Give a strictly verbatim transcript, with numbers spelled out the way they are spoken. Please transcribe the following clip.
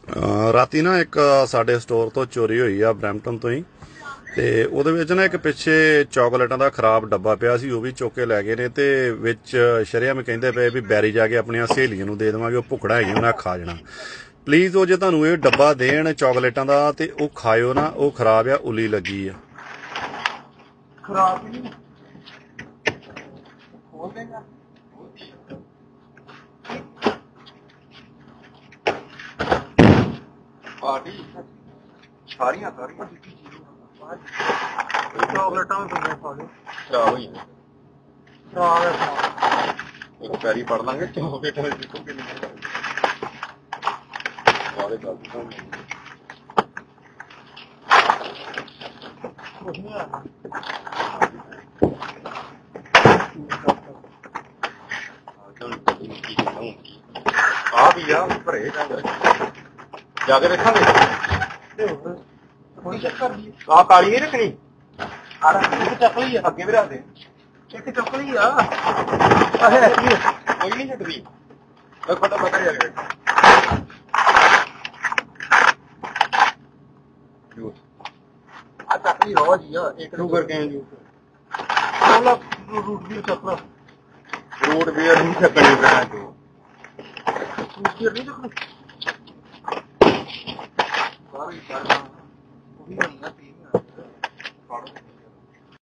ਰਾਤੀ ਨਾ ਇੱਕ ਸਾਡੇ ਸਟੋਰ ਤੋਂ ਚੋਰੀ ਹੋਈ ਆ ਬਰੈਂਪਟਨ ਤੋਂ ਹੀ। ਤੇ ਉਹਦੇ ਵਿੱਚ ਨਾ ਇੱਕ ਪਿੱਛੇ ਚਾਕਲੇਟਾਂ ਦਾ ਖਰਾਬ ਡੱਬਾ ਪਿਆ ਸੀ, ਉਹ ਵੀ ਚੁੱਕ ਕੇ ਲੈ ਗਏ ਨੇ। ਤੇ ਵਿੱਚ ਸ਼ਰੇਆਮ ਕਹਿੰਦੇ ਪਏ ਵੀ ਬੈਰੀ ਜਾ ਕੇ ਆਪਣੀਆਂ ਸਹੇਲੀਆਂ ਨੂੰ ਦੇ ਦੇਵਾਂਗੇ, ਉਹ ਭੁੱਖੜਾ ਹੈਗੀ, ਉਹਨਾਂ ਖਾ ਜਾਣਾ। ਪਲੀਜ਼ ਉਹ ਜੇ ਤੁਹਾਨੂੰ ਇਹ ਡੱਬਾ ਦੇਣ ਚਾਕਲੇਟਾਂ ਦਾ ਤੇ ਉਹ ਖਾਇਓ ਨਾ, ਉਹ ਖਰਾਬ ਆ, ਉਲੀ ਲੱਗੀ ਆ। ਖਰਾਬ ਨਹੀਂ ਖੋਲ ਦੇਗਾ ਪਾਰਟੀ ਸਾਰੀਆਂ ਸਾਰੀਆਂ ਚਾਕਲੇਟਾਂ ਵੀ ਪਈਆਂ ਸਾਰੇ ਖਰਾਬ ਹੋਈਆਂ। ਖਰਾਬ ਹੈ ਇੱਕ ਪੈਰੀ ਪੜ ਲਾਂਗੇ ਚਾਕਲੇਟਾਂ ਦੇ ਦੇਖੋ ਕਿੰਨੀ ਸਾਰੇ ਗੱਲ ਕੁਛ ਨਹੀਂ ਆ ਆ ਵੀ ਆ ਭਰੇ ਜਾ ਕੇ ਦੇਖਾਂਗੇ। ਆ ਕਾਲੀ ਨਹੀਂ ਰੱਖਣੀ, ਆ ਇੱਕ ਚੱਕਲੀ ਆ ਅੱਗੇ ਵੀ ਰੱਖ ਦੇ, ਇੱਕ ਚੱਕਲੀ ਆ ਕੋਈ ਨਹੀਂ ਛੱਡਦੀ ਪਤਾ ਪਤਾ ਜਾ ਕੇ ਆ ਚੱਕਲੀ ਰੋਜ਼ ਹੀ ਆ ਇੱਕ ਸ਼ੂਗਰ ਕੈਨ ਦੀ ਰੂਟ ਵੀ ਚੱਕਲਾ ਰੂਟ ਬੀਅਰ ਨਹੀਂ ਚੱਕਣੀ ਪੈਣਾ ਜੋ ਰੂਟ ਬੀਅਰ ਨਹੀਂ ਚੱਕਣੀ ਸਾਰੀ